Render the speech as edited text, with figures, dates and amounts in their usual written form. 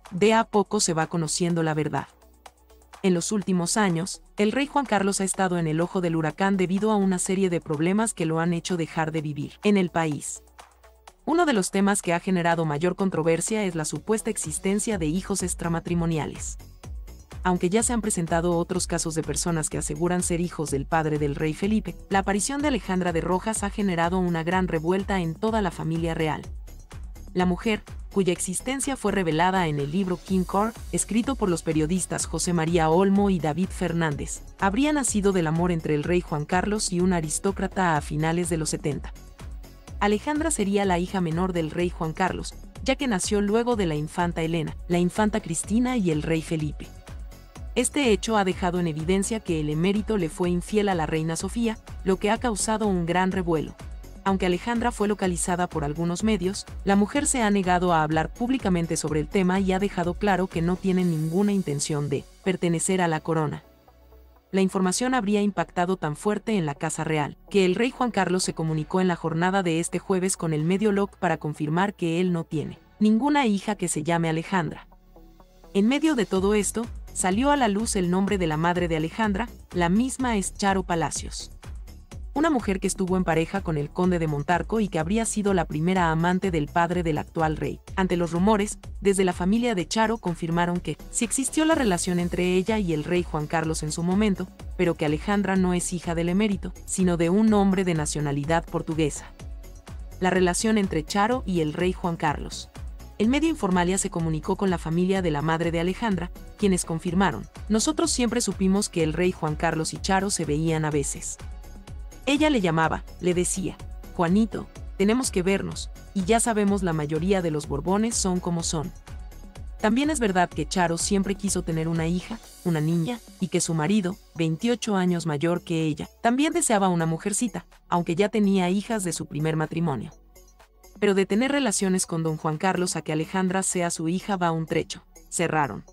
de a poco se va conociendo la verdad. En los últimos años, el rey Juan Carlos ha estado en el ojo del huracán debido a una serie de problemas que lo han hecho dejar de vivir en el país. Uno de los temas que ha generado mayor controversia es la supuesta existencia de hijos extramatrimoniales. Aunque ya se han presentado otros casos de personas que aseguran ser hijos del padre del rey Felipe, la aparición de Alejandra de Rojas ha generado una gran revuelta en toda la familia real. La mujer, cuya existencia fue revelada en el libro King Court, escrito por los periodistas José María Olmo y David Fernández, habría nacido del amor entre el rey Juan Carlos y un aristócrata a finales de los 70. Alejandra sería la hija menor del rey Juan Carlos, ya que nació luego de la infanta Elena, la infanta Cristina y el rey Felipe. Este hecho ha dejado en evidencia que el emérito le fue infiel a la reina Sofía, lo que ha causado un gran revuelo. Aunque Alejandra fue localizada por algunos medios, la mujer se ha negado a hablar públicamente sobre el tema y ha dejado claro que no tiene ninguna intención de pertenecer a la corona. La información habría impactado tan fuerte en la Casa Real, que el rey Juan Carlos se comunicó en la jornada de este jueves con el medio LOC para confirmar que él no tiene ninguna hija que se llame Alejandra. En medio de todo esto, salió a la luz el nombre de la madre de Alejandra, la misma es Charo Palacios. Una mujer que estuvo en pareja con el conde de Montarco y que habría sido la primera amante del padre del actual rey. Ante los rumores, desde la familia de Charo confirmaron que sí existió la relación entre ella y el rey Juan Carlos en su momento, pero que Alejandra no es hija del emérito, sino de un hombre de nacionalidad portuguesa. La relación entre Charo y el rey Juan Carlos. El medio Informalia se comunicó con la familia de la madre de Alejandra, quienes confirmaron: nosotros siempre supimos que el rey Juan Carlos y Charo se veían a veces. Ella le llamaba, le decía, Juanito, tenemos que vernos, y ya sabemos la mayoría de los Borbones son como son. También es verdad que Charo siempre quiso tener una hija, una niña, y que su marido, 28 años mayor que ella, también deseaba una mujercita, aunque ya tenía hijas de su primer matrimonio. Pero de tener relaciones con don Juan Carlos a que Alejandra sea su hija va un trecho. Cerraron.